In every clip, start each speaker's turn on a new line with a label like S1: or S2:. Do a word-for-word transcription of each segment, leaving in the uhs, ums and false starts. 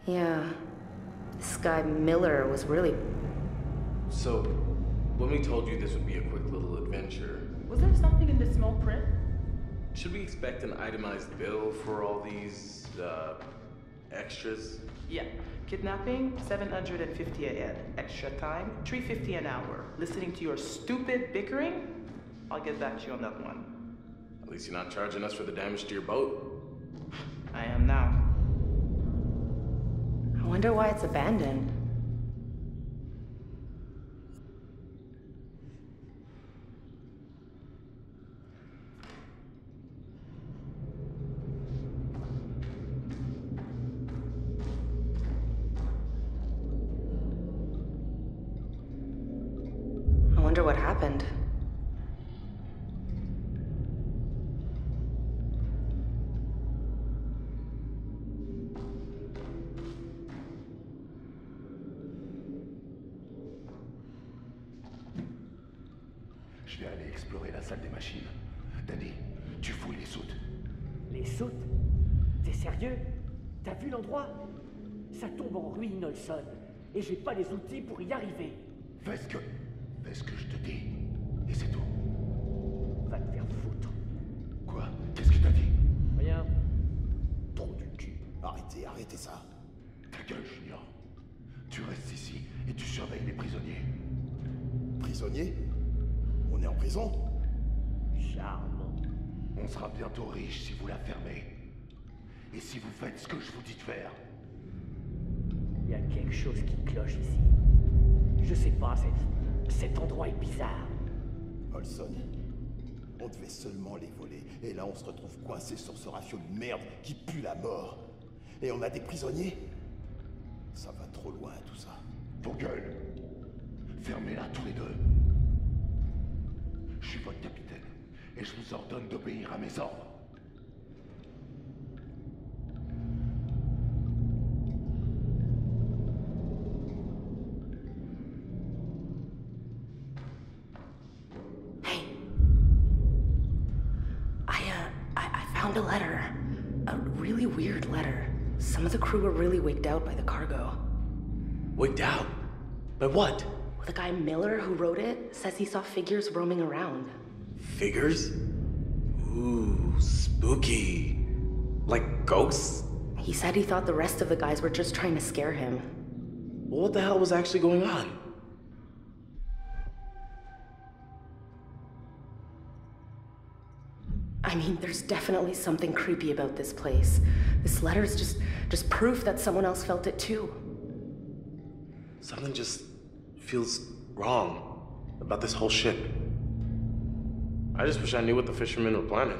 S1: Yeah. This guy Miller was really...
S2: So, when we told you this would be a quick little adventure...
S3: Was there something in the small print?
S2: Should we expect an itemized bill for all these, uh, extras?
S3: Yeah. Kidnapping, seven hundred fifty a head. Extra time, three fifty an hour. Listening to your stupid bickering? I'll get back to you on that one.
S2: At least you're not charging us for the damage to your boat.
S3: I am now.
S1: I wonder why it's abandoned. I wonder what happened.
S4: Je vais aller explorer la salle des machines. Danny, tu fouilles les soutes.
S5: Les soutes? T'es sérieux? T'as vu l'endroit? Ça tombe en ruine, Olson. Et j'ai pas les outils pour y arriver.
S4: Fais ce que... Fais ce que je te dis. Et c'est tout.
S5: Va te faire foutre.
S4: Quoi? Qu'est-ce qu'il t'a dit?
S5: Rien.
S4: Trou du cul. Arrêtez, arrêtez ça. Ta gueule, Junior. Tu restes ici et tu surveilles les prisonniers.
S6: Prisonniers? On est en prison?
S5: Charmant.
S4: On sera bientôt riche si vous la fermez. Et si vous faites ce que je vous dis de faire.
S5: Il y a quelque chose qui cloche ici. Je sais pas, cet, cet endroit est bizarre.
S6: Olson, on devait seulement les voler. Et là, on se retrouve coincé sur ce rafio de merde qui pue la mort. Et on a des prisonniers? Ça va trop loin, tout ça.
S4: Vos gueules. Fermez-la tous les deux. Je suis votre capitaine. Et je vous ordonne d'obéir à mes ordres.
S1: A letter. A really weird letter. Some of the crew were really wigged out by the cargo.
S2: Wigged out? By what?
S1: Well, the guy Miller who wrote it says he saw figures roaming around.
S2: Figures? Ooh, spooky. Like ghosts?
S1: He said he thought the rest of the guys were just trying to scare him.
S2: Well, what the hell was actually going on?
S1: I mean, there's definitely something creepy about this place. This letter's just, just proof that someone else felt it too.
S2: Something just feels wrong about this whole ship. I just wish I knew what the fishermen were planning.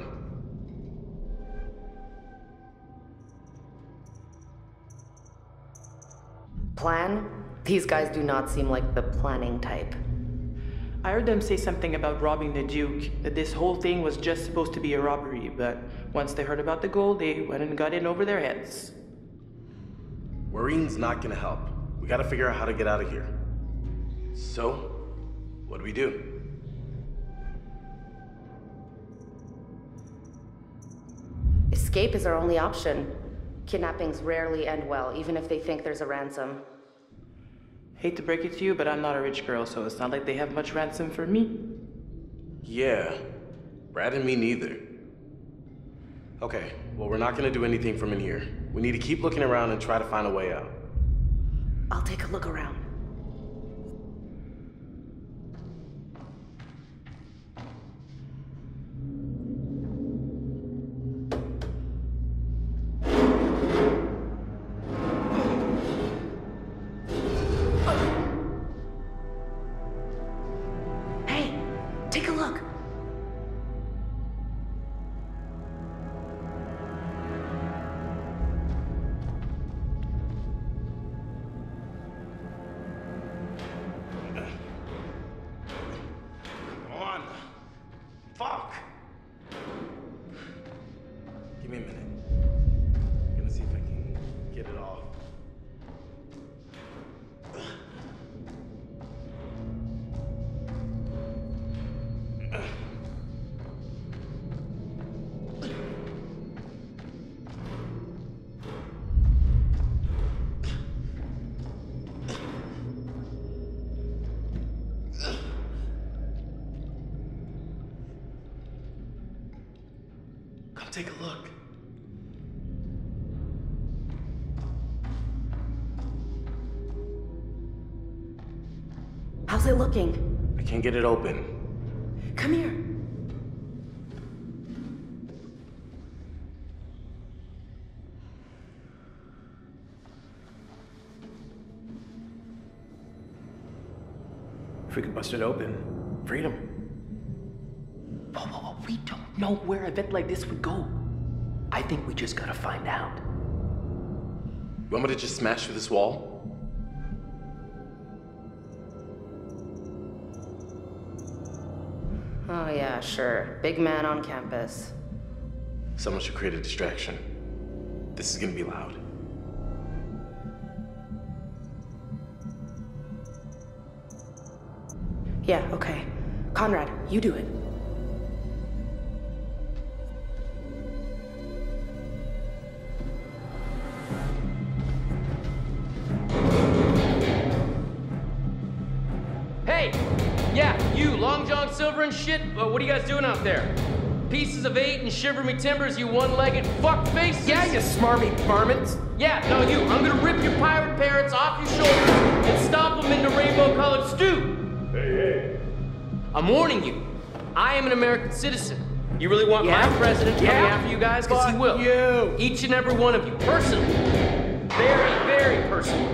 S1: Plan? These guys do not seem like the planning type.
S3: I heard them say something about robbing the Duke, that this whole thing was just supposed to be a robbery, but once they heard about the gold, they went and got in over their heads.
S2: Worrying's not gonna help. We gotta figure out how to get out of here. So, what do we do?
S1: Escape is our only option. Kidnappings rarely end well, even if they think there's a ransom.
S3: Hate to break it to you, but I'm not a rich girl, so it's not like they have much ransom for me.
S2: Yeah, Brad and me neither. Okay, well, we're not gonna do anything from in here. We need to keep looking around and try to find a way out.
S1: I'll take a look around.
S2: Ugh. take a look.
S1: How's it looking?
S2: I can't get it open.
S1: Come here.
S7: If we could bust it open, freedom.
S5: Whoa, whoa, whoa, we don't know where an event like this would go. I think we just gotta find out.
S2: You want me to just smash through this wall?
S1: Oh yeah, sure. Big man on campus.
S2: Someone should create a distraction. This is gonna be loud.
S1: Yeah, okay. Conrad, you do it.
S8: Hey! Yeah, you, Long John Silver and shit, uh, what are you guys doing out there? Pieces of eight and shiver me timbers, you one-legged fuckfaces?
S7: Yeah, you smarmy varmints.
S8: Yeah, no, you. I'm gonna rip your pirate parrots off your shoulders and stomp them into rainbow-colored stew.
S4: Hey, hey.
S8: I'm warning you. I am an American citizen. You really want
S7: Yeah?
S8: my president coming
S7: Yeah?
S8: after you guys? Because he
S7: Fuck
S8: will.
S7: you.
S8: Each and every one of you, personally. Very, very personal.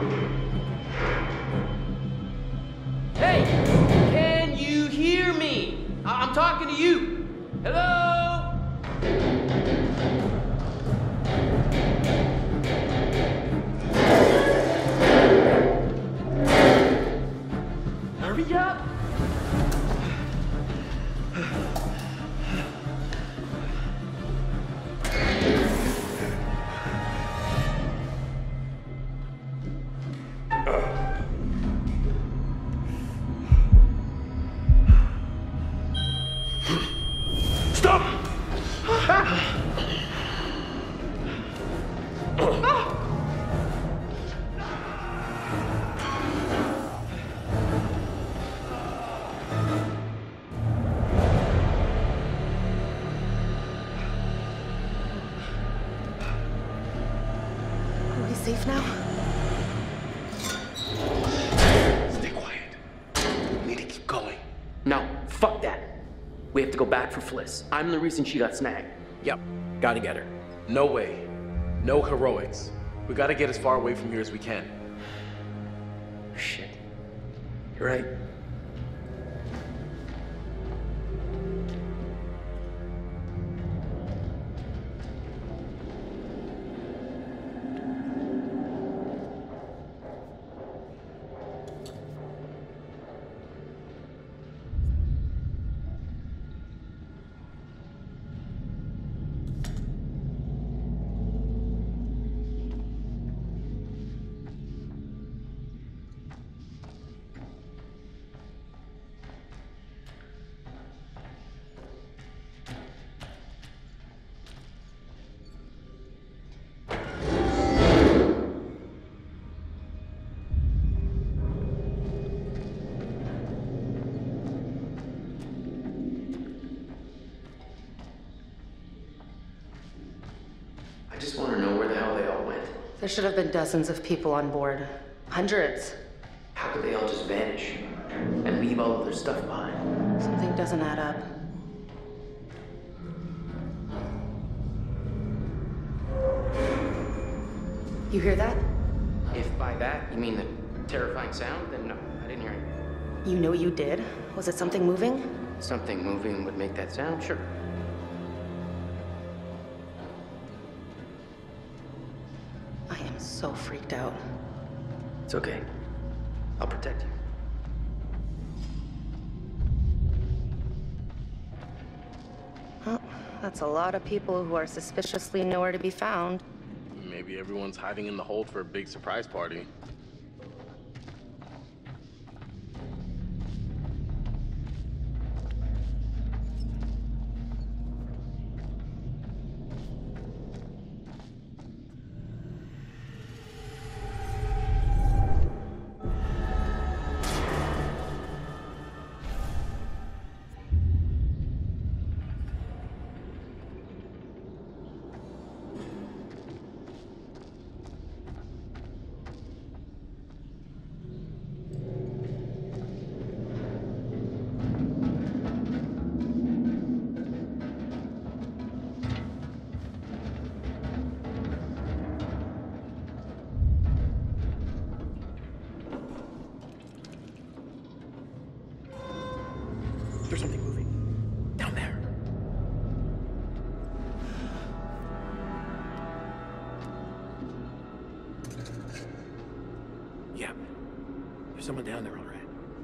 S8: Hey, can you hear me? I- I'm talking to you. Hello?
S5: Hurry up!
S4: Stop!
S1: Are we safe now?
S2: Stay quiet. We need to keep going.
S5: No, fuck that. We have to go back for Fliss. I'm the reason she got snagged.
S7: Yep, gotta get her.
S2: No way. No heroics. We gotta get as far away from here as we can.
S5: Shit. You're right.
S8: I just want to know where the hell they all went.
S1: There should have been dozens of people on board. Hundreds.
S8: How could they all just vanish and leave all of their stuff behind?
S1: Something doesn't add up. You hear that?
S8: If by that you mean the terrifying sound, then no, I didn't hear anything.
S1: You know you did. Was it something moving?
S8: Something moving would make that sound? Sure.
S1: I am so freaked out.
S8: It's okay. I'll protect you.
S1: Well, that's a lot of people who are suspiciously nowhere to be found.
S2: Maybe everyone's hiding in the hold for a big surprise party.
S7: There's something moving. Down there. Yeah. There's someone down there, all right.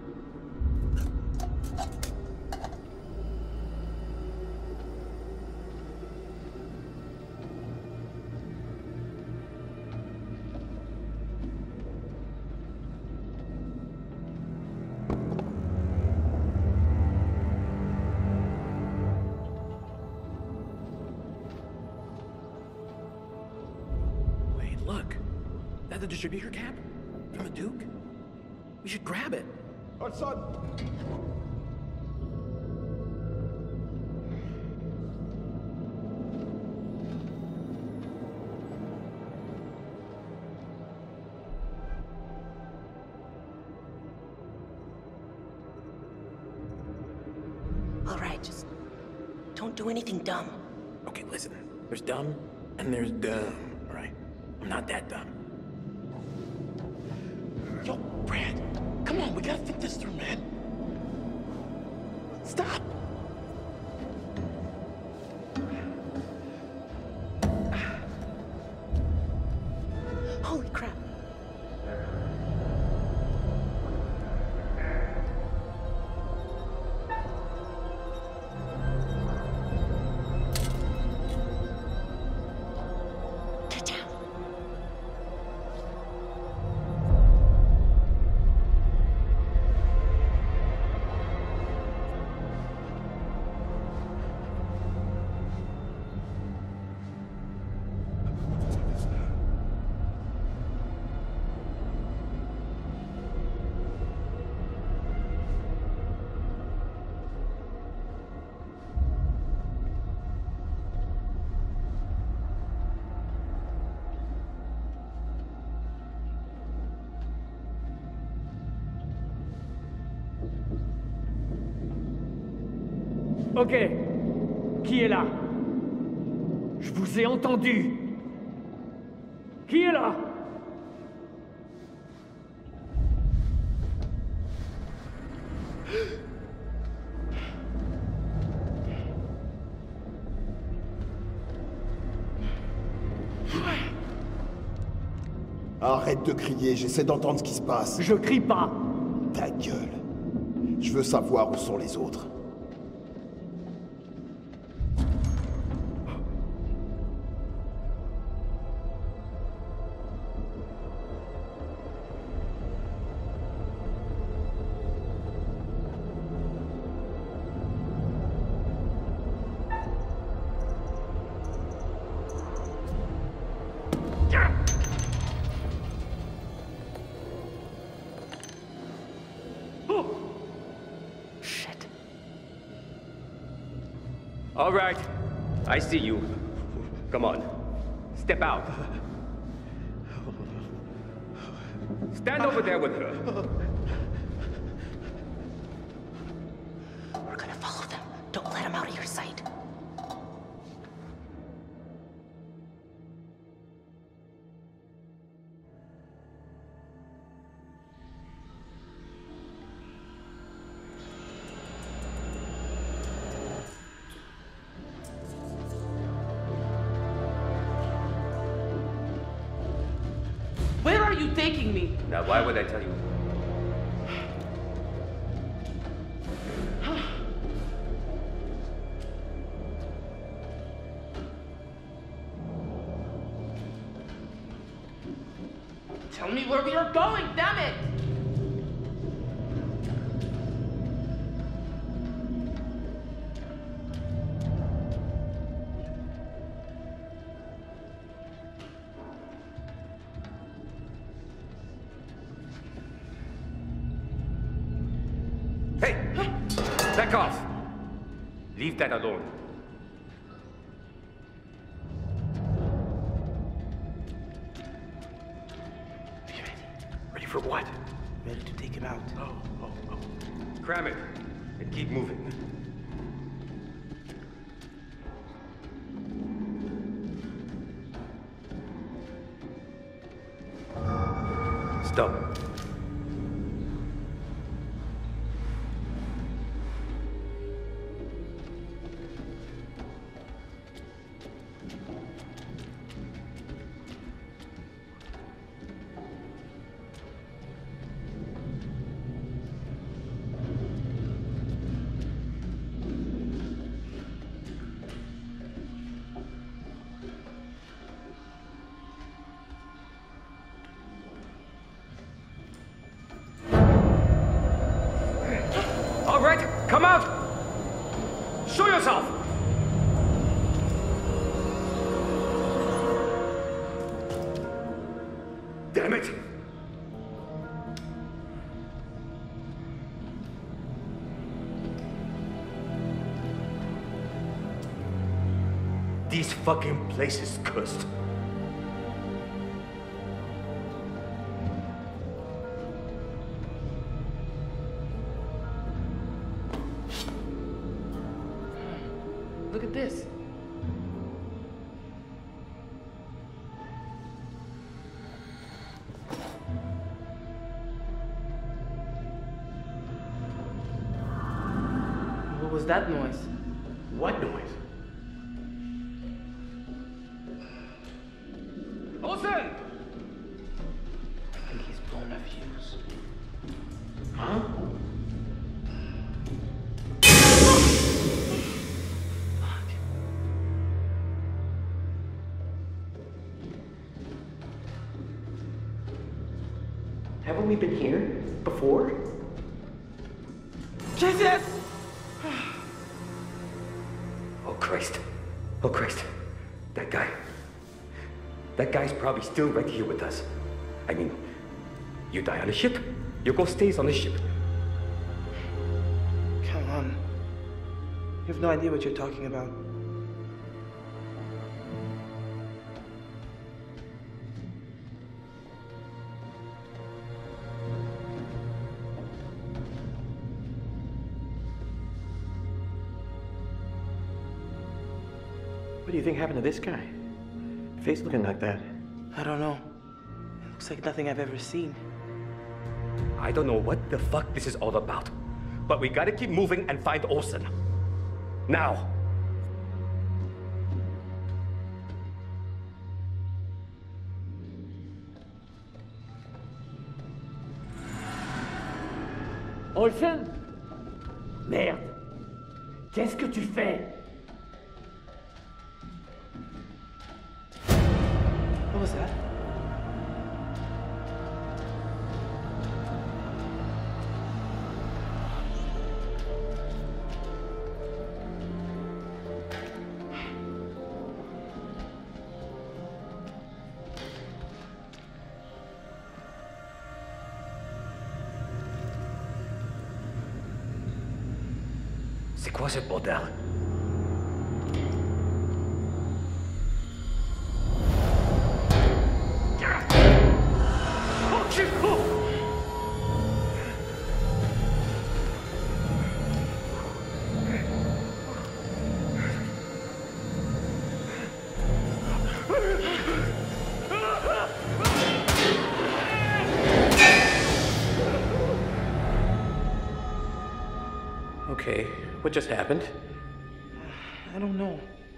S7: Look, that the distributor cap from the Duke? We should grab it.
S6: Hudson!
S1: All right, just don't do anything dumb.
S7: Okay, listen. There's dumb and there's dumb, all right? I'm not that dumb.
S6: Yo, Brad, come on, we gotta think this through, man. Stop!
S1: Holy crap. Get down.
S5: Ok. Qui est là? Je vous ai entendu. Qui est là?
S6: Arrête de crier, j'essaie d'entendre ce qui se passe.
S5: Je crie pas.
S6: Ta gueule. Je veux savoir où sont les autres.
S1: Shit.
S9: All right. I see you. Come on. Step out. Stand over there with her.
S1: We're gonna follow them. Don't let them out of your sight.
S3: Where are you taking me?
S9: Now, why would I tell you?
S3: Tell me where we are going, damn it!
S9: Hey! Back off! Leave that alone.
S7: Be ready. Ready for what?
S3: Ready to take him out.
S7: Oh, oh, oh.
S9: Cram it and keep moving. Stop. come out! Show yourself! Damn it! This fucking place is cursed.
S3: Look at this. What was that noise?
S7: What noise?
S9: Olsen!
S3: I think he's blown a fuse.
S7: Huh? Haven't we been here before?
S3: Jesus!
S9: Oh Christ. Oh Christ. That guy. That guy's probably still right here with us. I mean, you die on a ship, your ghost stays on the ship.
S3: Come on. You have no idea what you're talking about.
S7: What do you think happened to this guy? Face looking like that.
S3: I don't know. It looks like nothing I've ever seen.
S9: I don't know what the fuck this is all about, but we gotta keep moving and find Olsen. Now!
S5: Olsen? Merde. Qu'est-ce que tu fais?
S3: What was that?
S9: C'est quoi ce bordel?
S7: Okay, what just happened?
S3: I don't know.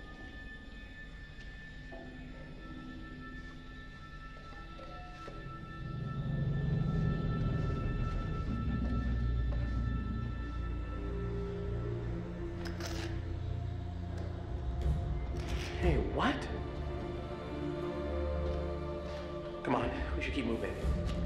S7: Hey, what? Come on, we should keep moving.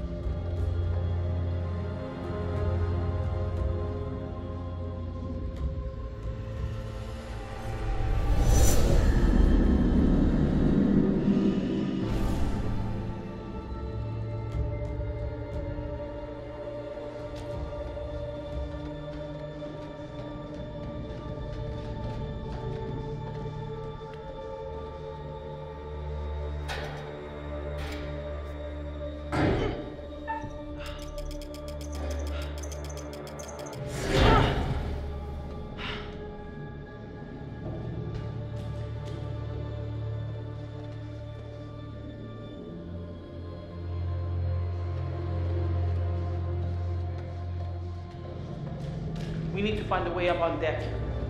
S3: We need to find a way up on deck.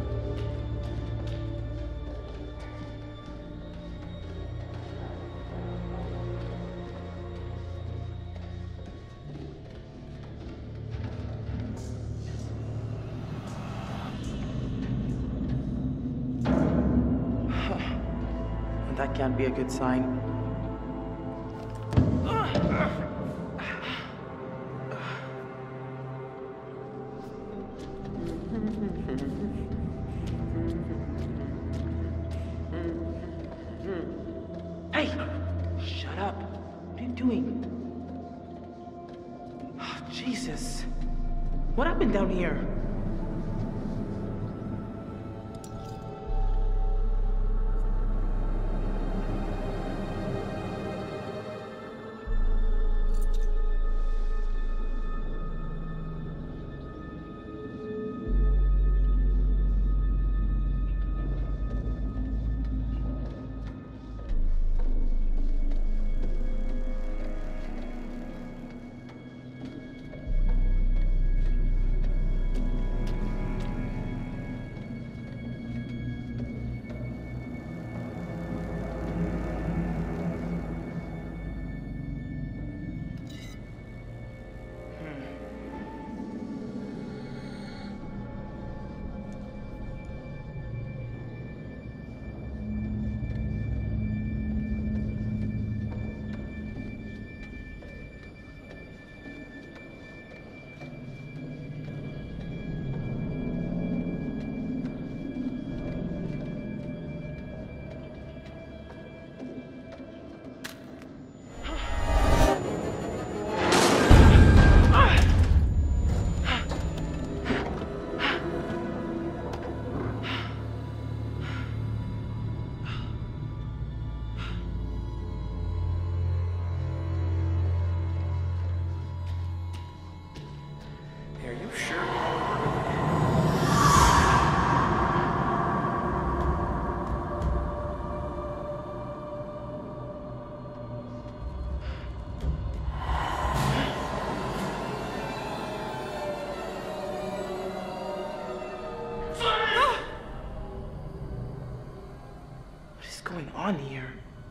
S3: That can't be a good sign. doing? Oh, Jesus. What happened down here?
S7: Are you sure?
S3: What is going on here?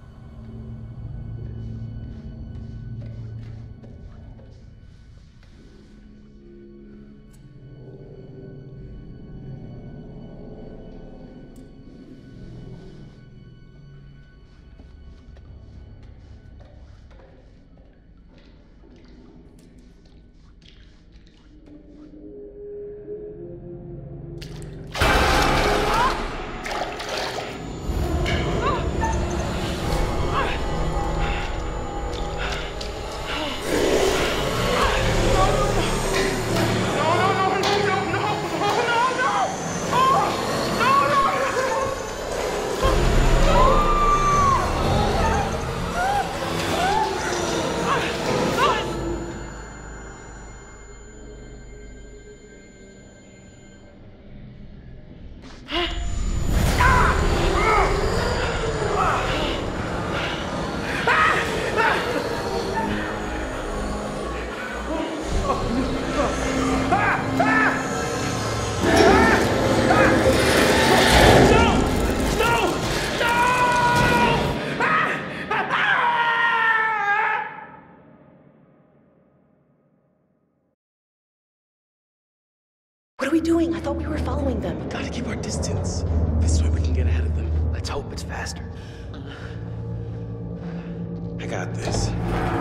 S1: What are we doing? I thought we were following them.
S2: Gotta keep our distance. This way we can get ahead of them.
S9: Let's hope it's faster.
S2: I got this.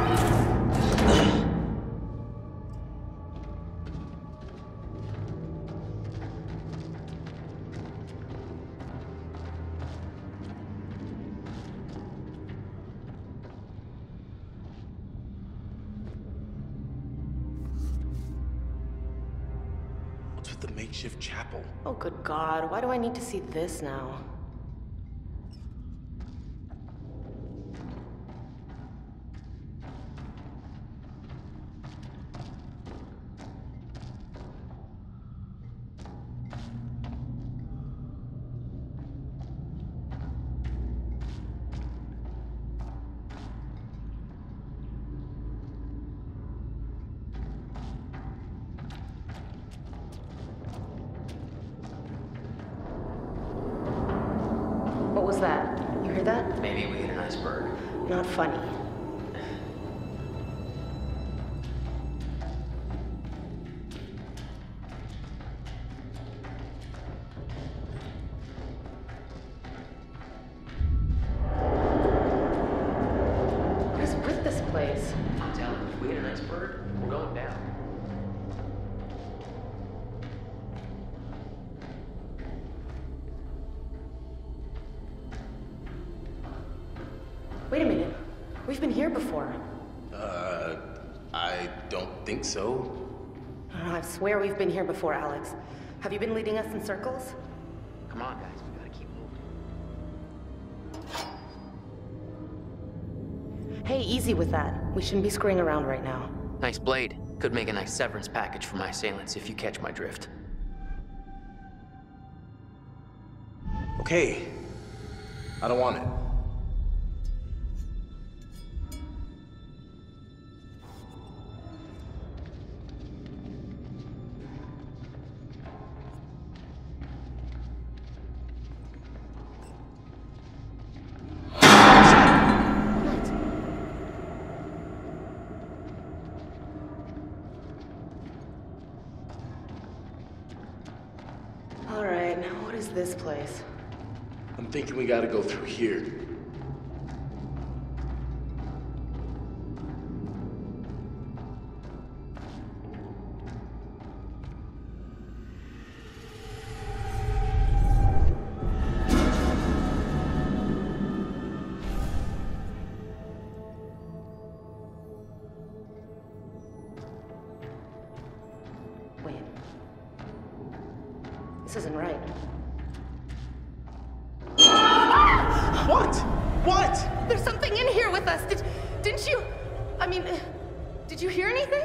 S2: What's with the makeshift chapel?
S1: Oh, good God. Why do I need to see this now? What was that? You heard that?
S7: Maybe we hit an iceberg.
S1: Not funny. What is with this place?
S7: I'm telling you, if we hit an iceberg, we're going down.
S1: Wait a minute. We've been here before.
S2: think so.
S1: Oh, I swear we've been here before, Alex. Have you been leading us in circles?
S8: Come on, guys, we gotta keep moving.
S1: Hey, easy with that. We shouldn't be screwing around right now.
S8: Nice blade. Could make a nice severance package for my assailants if you catch my drift.
S2: Okay. I don't want it.
S1: All right, now what is this place?
S2: I'm thinking we gotta go through here.
S1: Wait. This isn't right.
S2: What? What?
S1: There's something in here with us. Did, didn't you? I mean, uh, did you hear anything?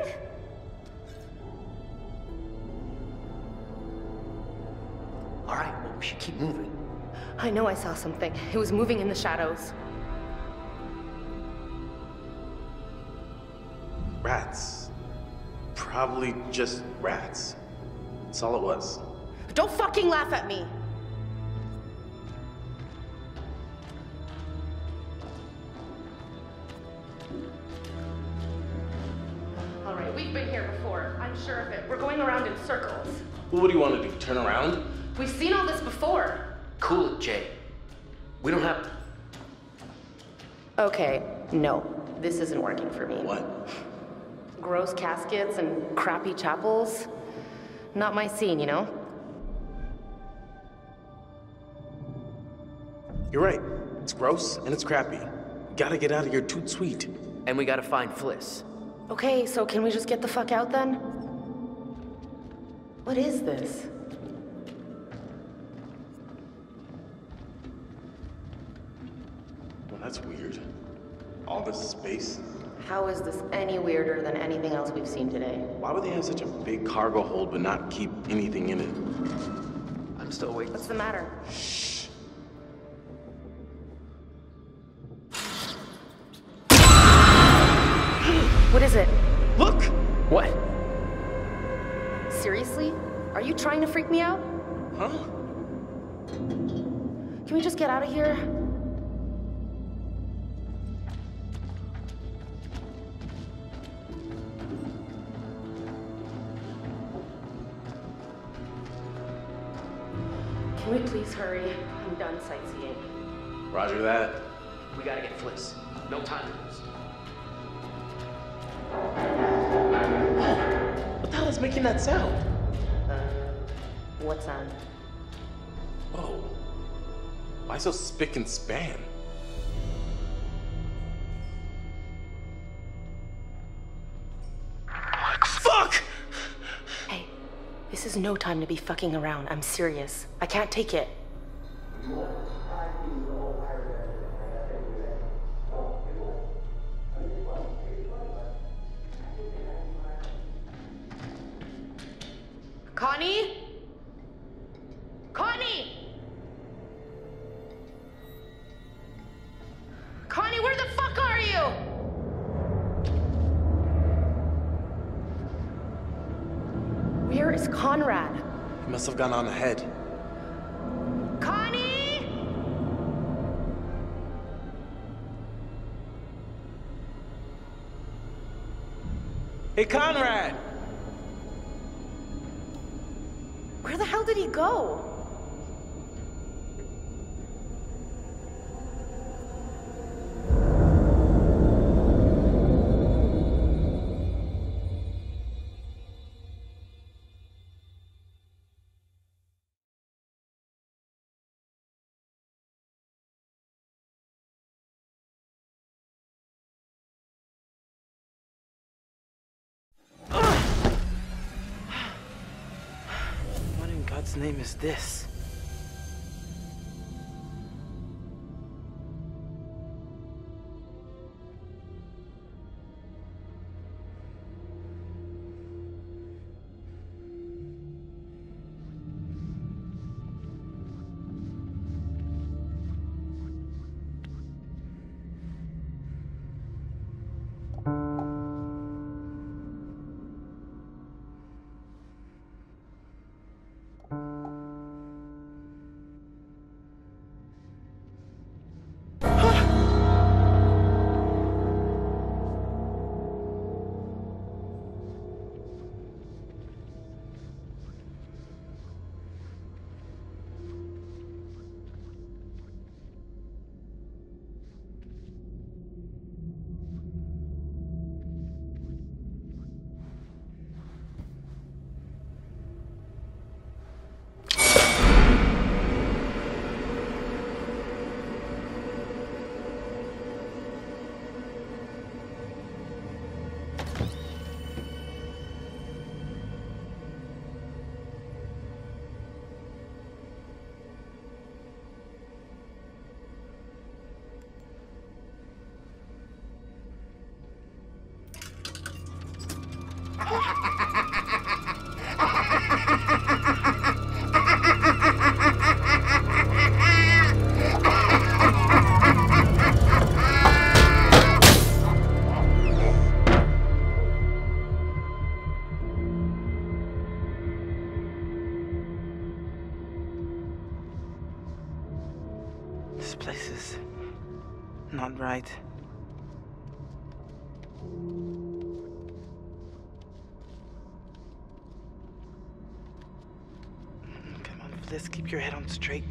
S8: All right, well, we should keep moving.
S1: I know I saw something. It was moving in the shadows.
S2: Rats. Probably just rats. That's all it was.
S1: Don't fucking laugh at me. All right, we've been here before. I'm sure of it. We're going around in circles.
S2: Well, what do you want to do? Turn around?
S1: We've seen all this before.
S8: Cool it, Jay. We don't have...
S1: Okay, no. This isn't working for me.
S2: What?
S1: Gross caskets and crappy chapels. Not my scene, you know?
S2: You're right. It's gross and it's crappy. We gotta get out of here toot sweet.
S8: And we gotta find Fliss.
S1: Okay, so can we just get the fuck out then? What is this?
S2: Well, that's weird. All this space.
S1: How is this any weirder than anything else we've seen today?
S2: Why would they have such a big cargo hold but not keep anything in it?
S8: I'm still waiting.
S1: What's the matter?
S2: Shh.
S1: What is it?
S2: Look!
S8: What?
S1: Seriously? Are you trying to freak me out?
S2: Huh?
S1: Can we just get out of here? Can we please hurry? I'm done sightseeing.
S2: Roger that.
S8: We gotta get Fliss. No time to lose.
S2: What the hell is making that sound?
S1: Uh, what sound?
S2: Whoa. Why so spick and span? Fuck!
S1: Hey, this is no time to be fucking around. I'm serious. I can't take it. Connie? Connie! Connie, where the fuck are you? Where is Conrad?
S2: He must have gone on ahead.
S1: Connie!
S2: Hey, Conrad!
S1: Where the hell did he go?
S2: Ugh!
S3: hell's name is this? This place is not right. Come on, Fliss, keep your head on straight.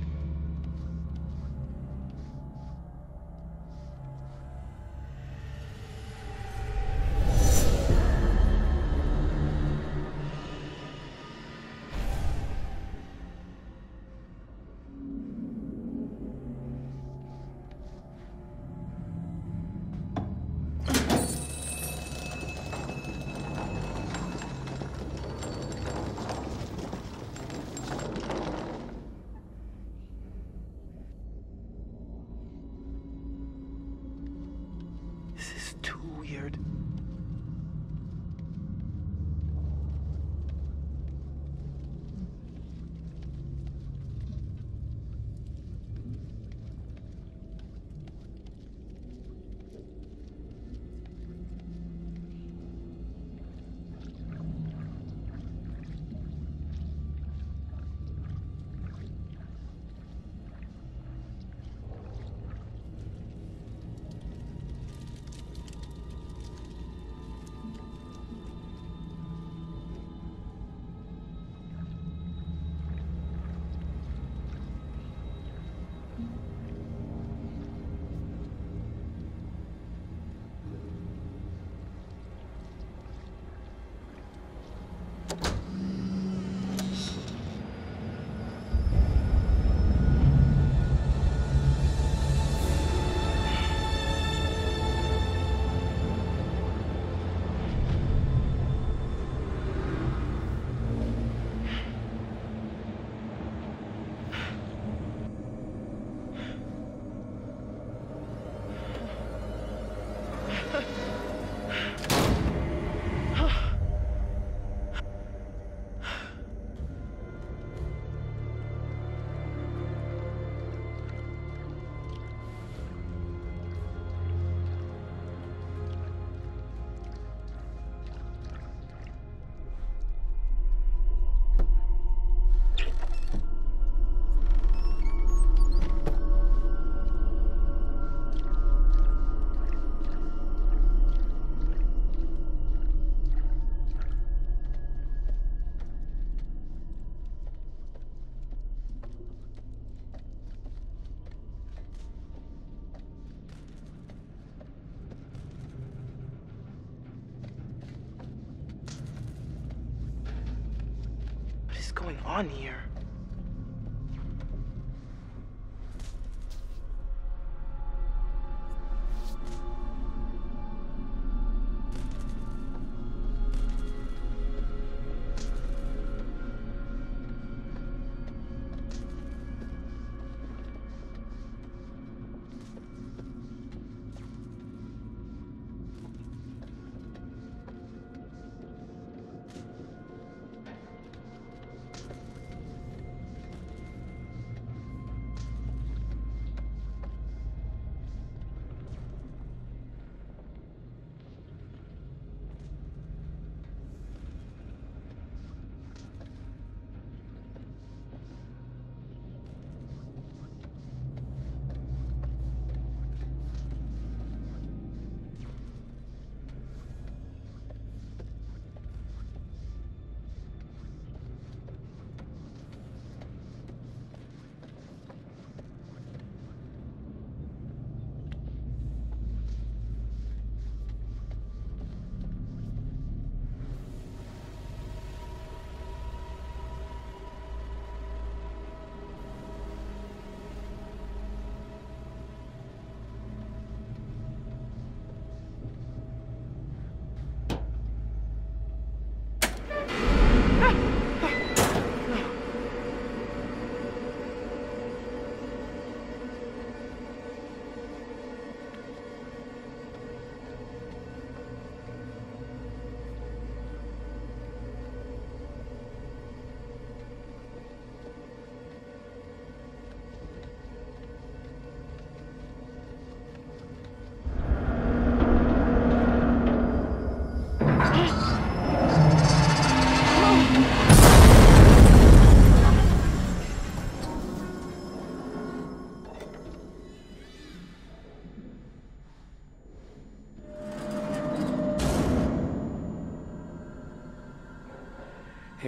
S3: Going on here?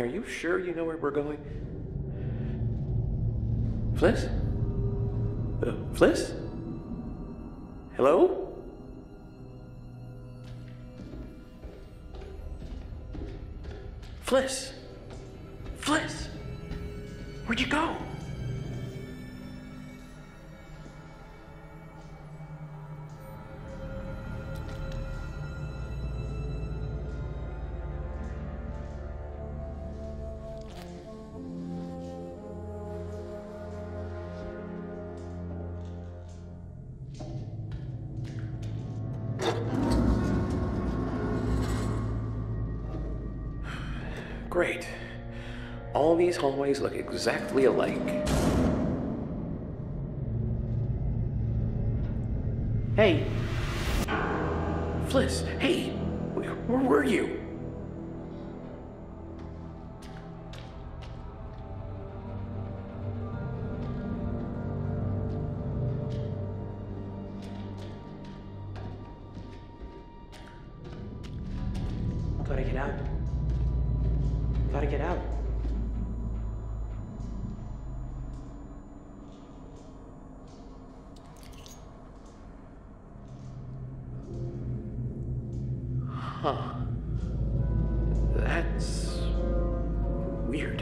S7: are you sure you know where we're going? Fliss? Uh, Fliss? Hello? Fliss? Fliss? Where'd you go? Great. All these hallways look exactly alike.
S3: Hey,
S7: Fliss, hey, where, where were you?
S3: gotta get out. Gotta get out.
S7: Huh. That's weird.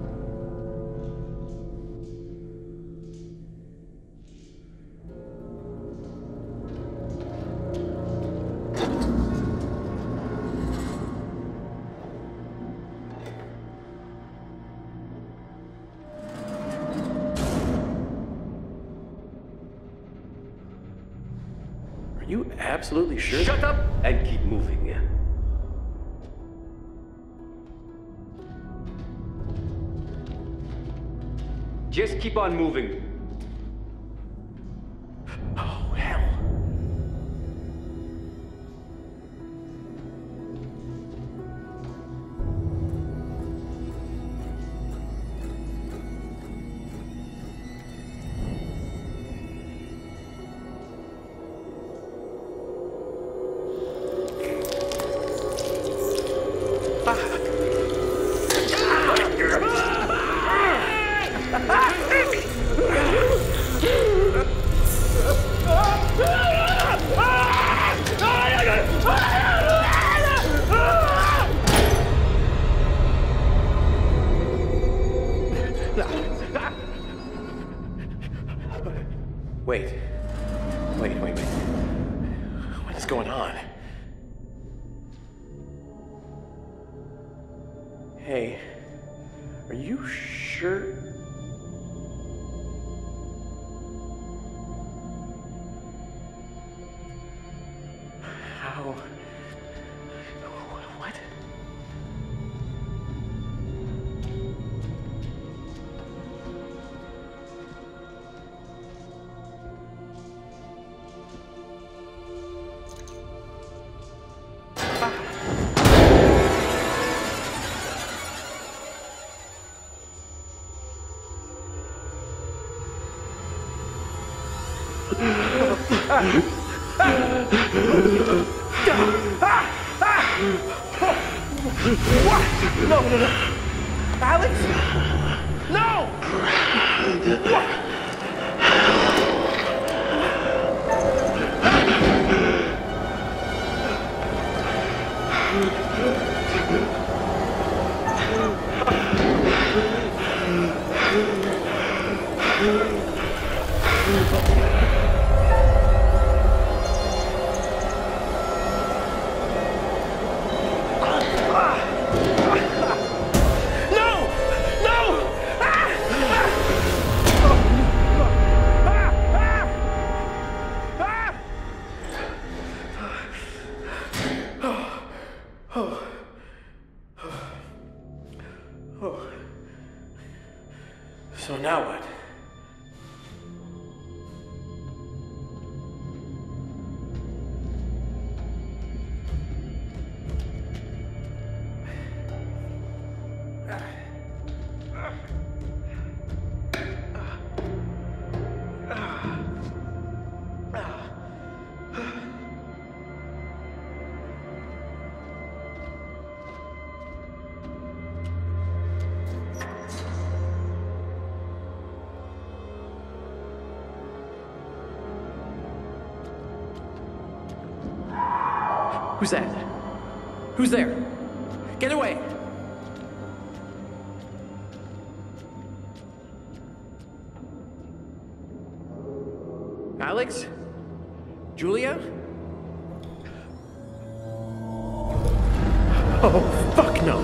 S7: Are you absolutely sure?
S9: Shut up and keep moving. Just keep on moving.
S7: Oh, hell. Wait. Wait, wait, wait. What is going on? Hey, are you sure? How? What?
S3: What? No, no, no. Alex? No! What? So now what?
S7: Who's that? Who's there? Get away! Alex? Julia? Oh, fuck no!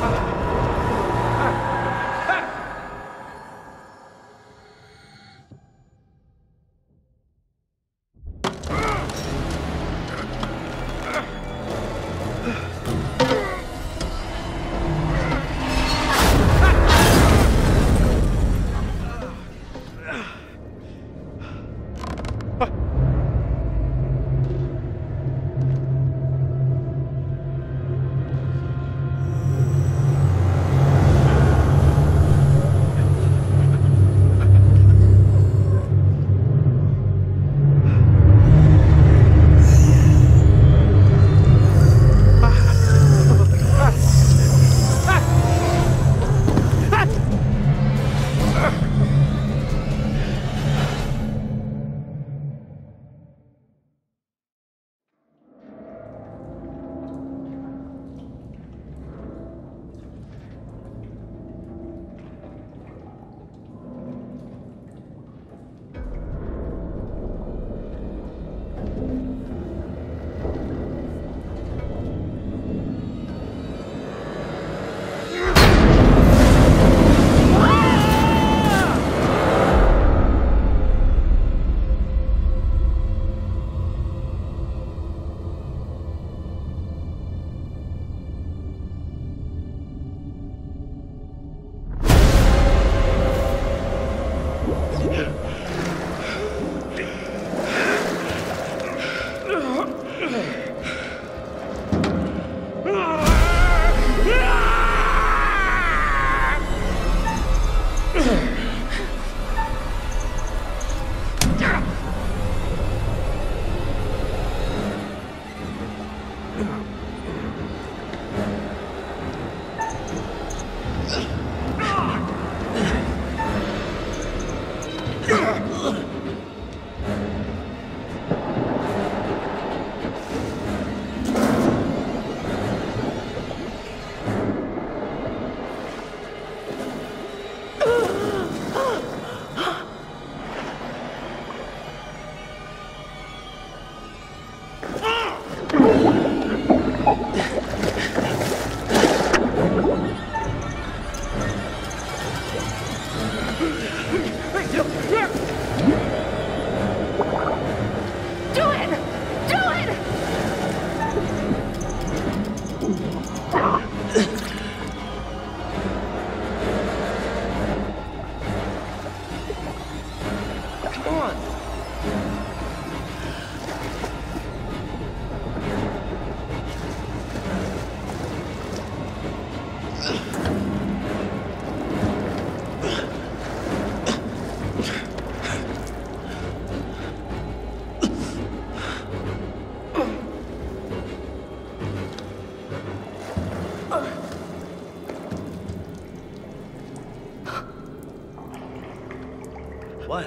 S2: What?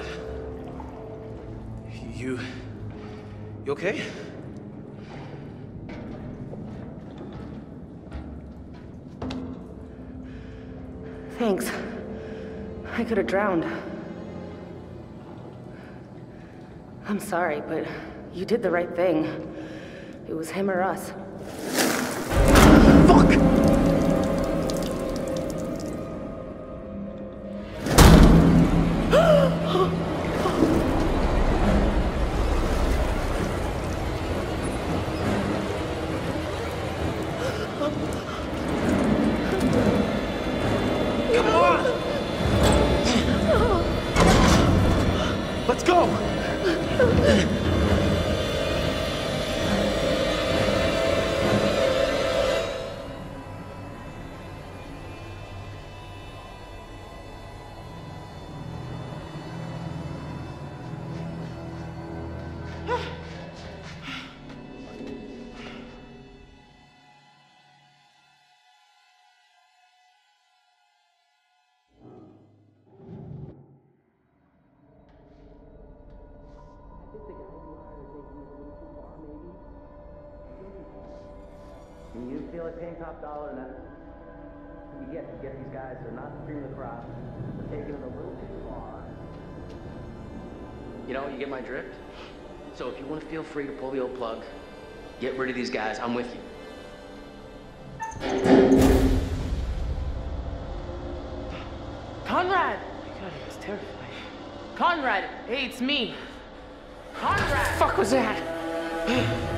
S2: You... You okay?
S1: Thanks. I could have drowned. I'm sorry, but you did the right thing. It was him or us.
S2: Fuck! Let's go!
S8: You feel like paying top dollar now? You get to get these guys. They're not the cream of the crop. We're taking it a little too far. You know, you get my drift? So if you want to feel free to pull the old plug, get rid of these guys. I'm with you.
S3: Conrad! Oh my god, he was terrified. Conrad! Hey, it's me! Conrad!
S8: What the fuck was that?